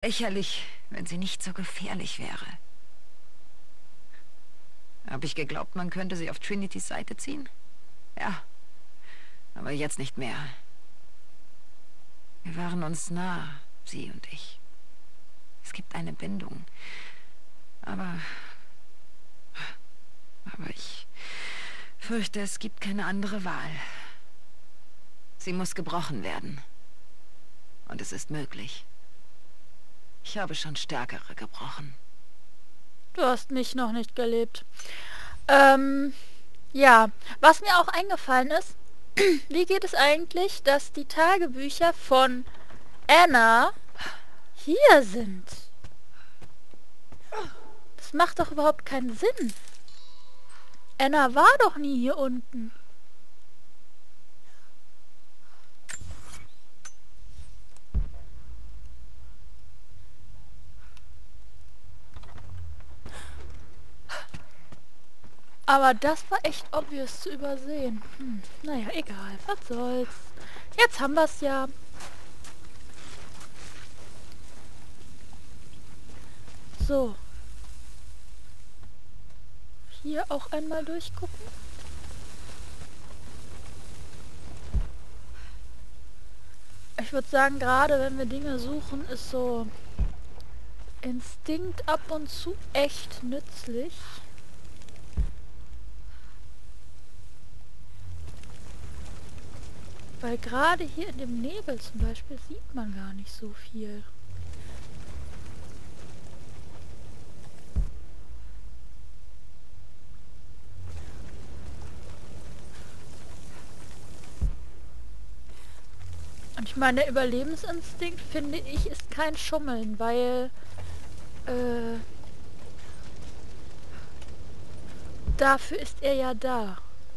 Lächerlich, wenn sie nicht so gefährlich wäre. Habe ich geglaubt, man könnte sie auf Trinitys Seite ziehen? Ja, aber jetzt nicht mehr. Wir waren uns nah, sie und ich. Es gibt eine Bindung. Aber ich fürchte, es gibt keine andere Wahl. Sie muss gebrochen werden. Und es ist möglich. Ich habe schon stärkere gebrochen. Du hast mich noch nicht gelebt. Ja, was mir auch eingefallen ist, wie geht es eigentlich, dass die Tagebücher von Anna hier sind? Das macht doch überhaupt keinen Sinn. Anna war doch nie hier unten. Aber das war echt obvious zu übersehen. Naja, egal. Was soll's. Jetzt haben wir's ja. So. Hier auch einmal durchgucken. Ich würde sagen, gerade wenn wir Dinge suchen, ist so Instinkt ab und zu echt nützlich. Weil gerade hier in dem Nebel zum Beispiel sieht man gar nicht so viel. Und ich meine, der Überlebensinstinkt, finde ich, ist kein Schummeln, weil dafür ist er ja da.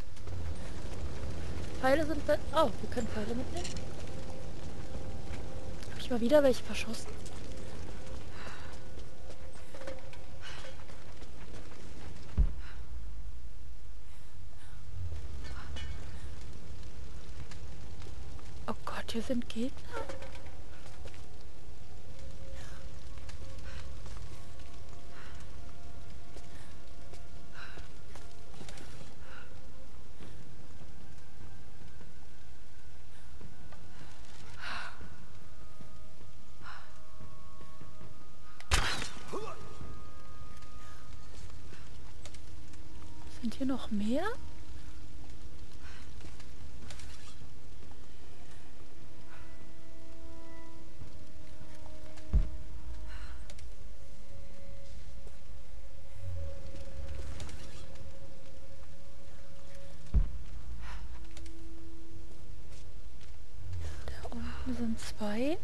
Pfeile sind bei... Oh, wir können Pfeile mitnehmen. Habe ich mal wieder welche verschossen? Oh Gott, hier sind Gegner. Sind hier noch mehr? Da unten sind 2.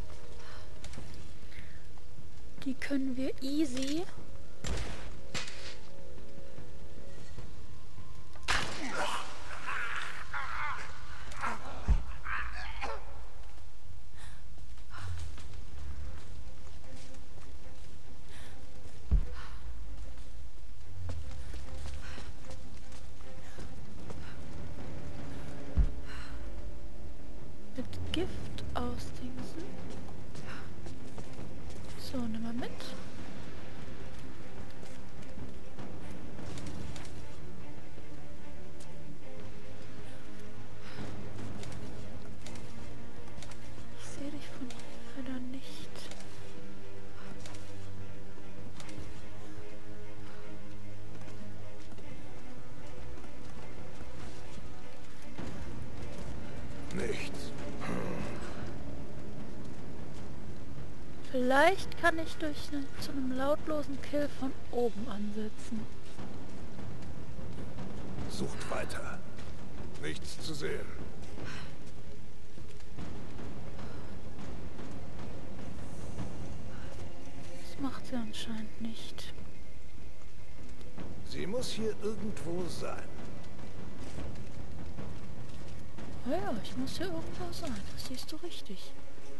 Die können wir easy... mit Gift ausdingsen. So, nimm mal mit. Ich sehe dich von hier leider nicht. Nichts. Vielleicht kann ich zu einem lautlosen Kill von oben ansetzen. Sucht weiter. Nichts zu sehen. Das macht sie anscheinend nicht. Sie muss hier irgendwo sein. Oh ja, ich muss hier irgendwo sein. Das siehst du richtig.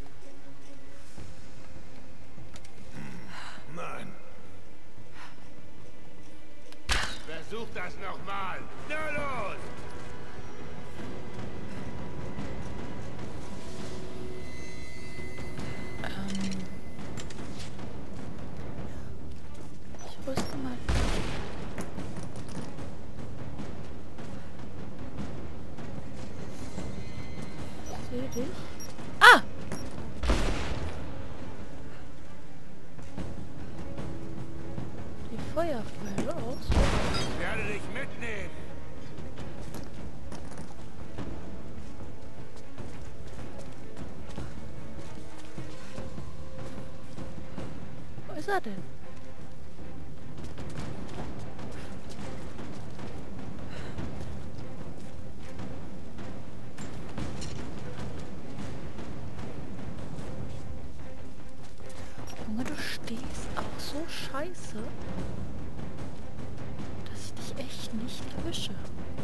Nein. Versuch das nochmal. Na los! Feuerpfeil aus. Ich werde dich mitnehmen. Wo ist er denn? Junge, du stehst auch so scheiße, dass ich dich echt nicht erwische.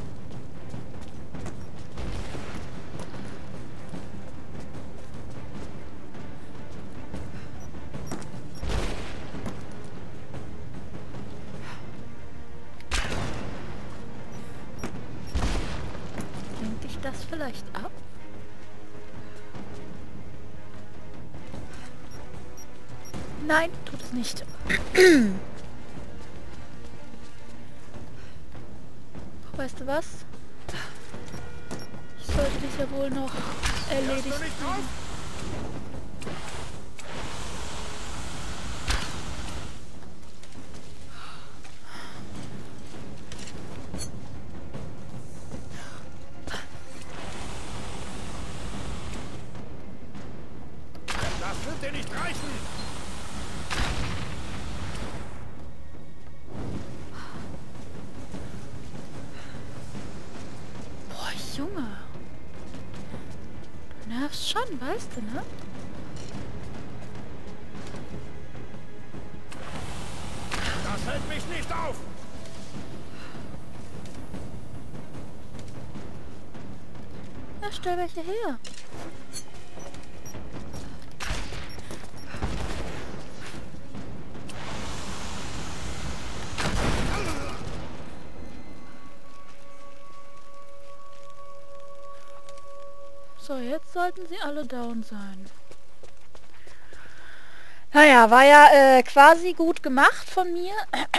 Lenkt dich das vielleicht ab? Nein, tut es nicht. Weißt du was? Ich sollte dich ja wohl noch erledigt haben. Das wird dir nicht reichen. Boah, Junge. Du nervst schon, weißt du, ne? Das hält mich nicht auf. Ja, stell welche her. So, jetzt sollten sie alle down sein. Naja, war ja quasi gut gemacht von mir.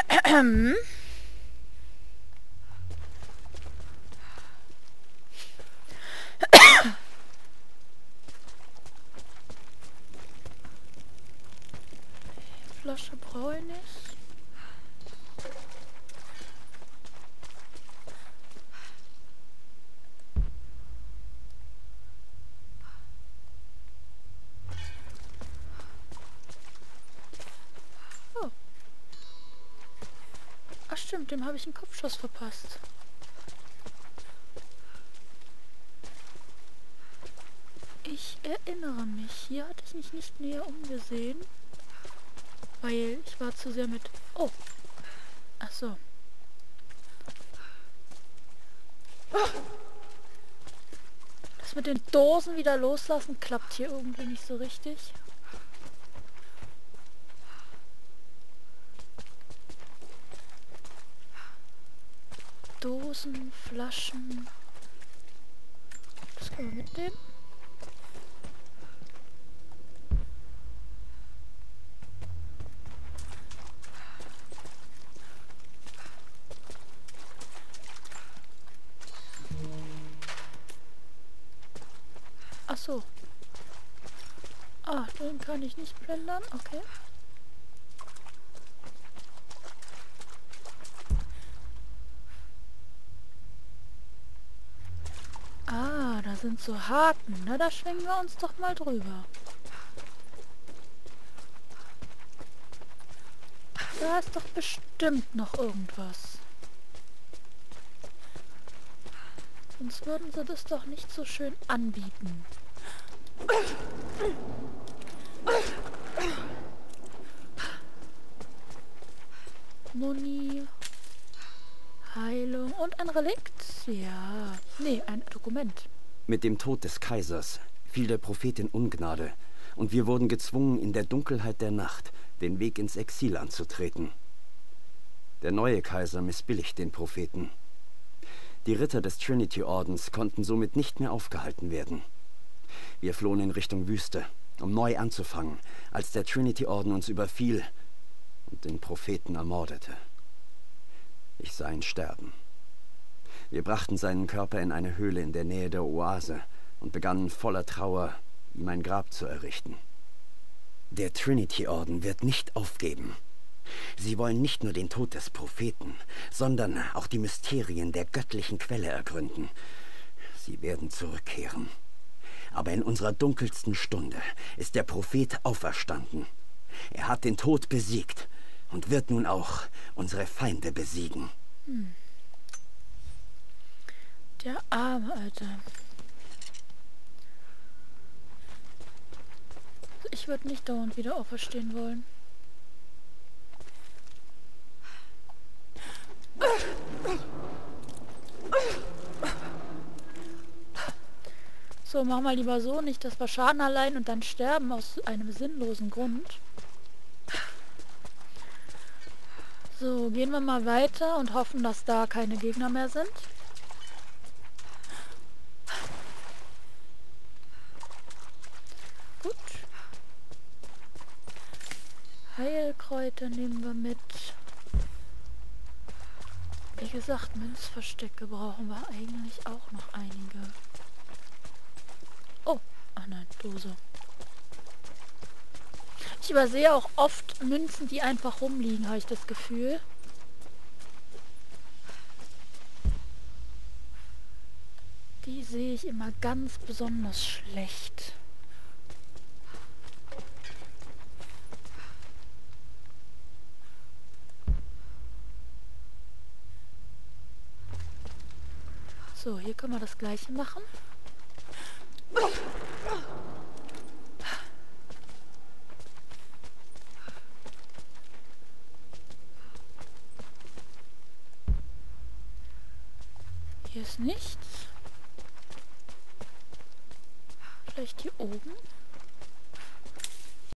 Flasche brauche ich nicht. Oh. Ach stimmt, dem habe ich einen Kopfschuss verpasst. Ich erinnere mich, hier hatte ich mich nicht näher umgesehen, weil ich war zu sehr mit... Oh! Ach so. Das mit den Dosen wieder loslassen klappt hier irgendwie nicht so richtig. Dosen, Flaschen... Das können wir mitnehmen. Ach so. Ah, den kann ich nicht plündern. Okay. Ah, da sind so Haken. Na, da schwingen wir uns doch mal drüber. Da ist doch bestimmt noch irgendwas. Sonst würden sie das doch nicht so schön anbieten. Muni. Heilung und ein Relikt? Ja. Nee, ein Dokument. Mit dem Tod des Kaisers fiel der Prophet in Ungnade und wir wurden gezwungen, in der Dunkelheit der Nacht den Weg ins Exil anzutreten. Der neue Kaiser missbilligt den Propheten. Die Ritter des Trinity-Ordens konnten somit nicht mehr aufgehalten werden. Wir flohen in Richtung Wüste, um neu anzufangen, als der Trinity-Orden uns überfiel und den Propheten ermordete. Ich sah ihn sterben. Wir brachten seinen Körper in eine Höhle in der Nähe der Oase und begannen voller Trauer, ihm ein Grab zu errichten. Der Trinity-Orden wird nicht aufgeben. Sie wollen nicht nur den Tod des Propheten, sondern auch die Mysterien der göttlichen Quelle ergründen. Sie werden zurückkehren. Aber in unserer dunkelsten Stunde ist der Prophet auferstanden. Er hat den Tod besiegt und wird nun auch unsere Feinde besiegen. Der Arme, Alter. Ich würde nicht dauernd wieder auferstehen wollen. So, mach mal lieber so, nicht, dass wir Schaden allein und dann sterben aus einem sinnlosen Grund. So, gehen wir mal weiter und hoffen, dass da keine Gegner mehr sind. Gut. Heilkräuter nehmen wir mit. Wie gesagt, Münzverstecke brauchen wir eigentlich auch noch einige. Oh, ach nein, Dose. Ich übersehe auch oft Münzen, die einfach rumliegen, habe ich das Gefühl. Die sehe ich immer ganz besonders schlecht. So, hier können wir das gleiche machen. Hier ist nichts. Vielleicht hier oben?